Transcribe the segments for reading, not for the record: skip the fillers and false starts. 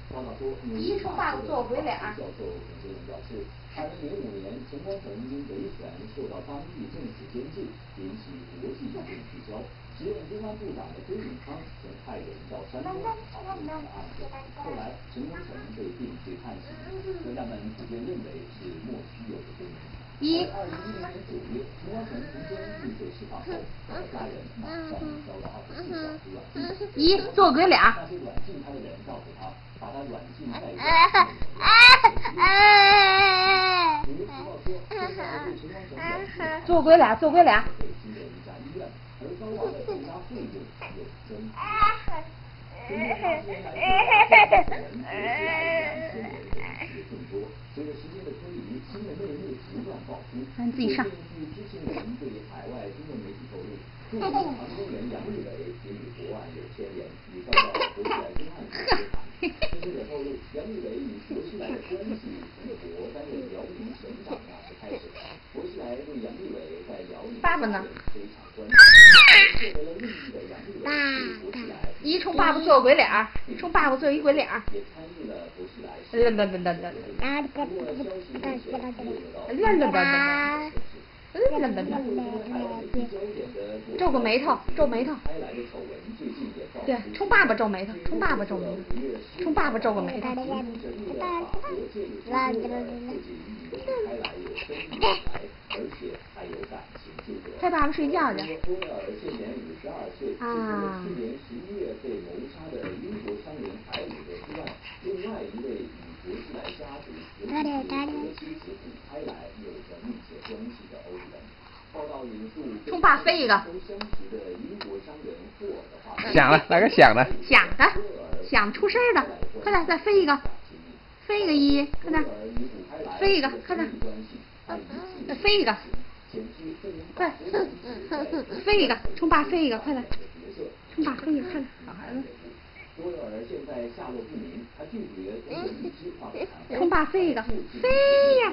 一冲8个做鬼脸。 教授这种表示，2005年陈光诚因维权受到当地政府监禁，引起国际舆论聚焦。时任公安部长的周永康曾派人到山东调查案子，后来陈光诚被定罪判刑，专家们普遍认为是莫须有的罪名。2010年9月，陈光诚从监狱被释放后，他的家人马上遭到24小时软禁。 做鬼脸。 那些软禁他的人告诉他，把他软禁在家。 做鬼脸，做鬼脸。 而高昂的住家费用又增加。根据发现，更多。随着时间的推移，新的内幕不断爆出。 自己上。 据知情人对海外中文媒体透露，著名航天员杨利伟也与国案有牵连，已遭到博士来公案处接盘。知情者透露，杨利伟与博士来的关系从国担任辽宁省长那时开始。博士来对杨利伟在辽宁爸爸呢？ 非常关注。获得了利益的杨利伟对博士来一冲爸爸做鬼脸，冲爸爸做一鬼脸。 也参与了博士来。 皱个眉头，皱眉头。对，冲爸爸皱眉头，冲爸爸皱眉头，冲爸爸皱个眉头。陪爸爸睡觉去。啊。冲爸飞一个。 响了，来个响的。 响的，响出声的，快点再飞一个，飞一个一，快点，飞一个，快点，再飞一个，快，飞一个，冲爸飞一个，快点，冲爸飞一个，快点，好孩子。冲爸飞一个，飞呀！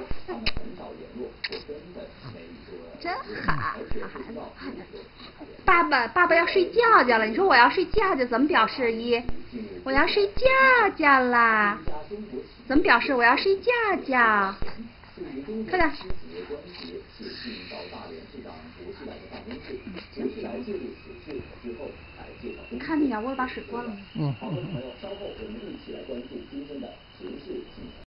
真好，好孩子。爸爸要睡觉觉了，你说我要睡觉觉怎么表示？我要睡觉觉啦，怎么表示？我要睡觉觉。快点。你看那鸟窝把水关了吗？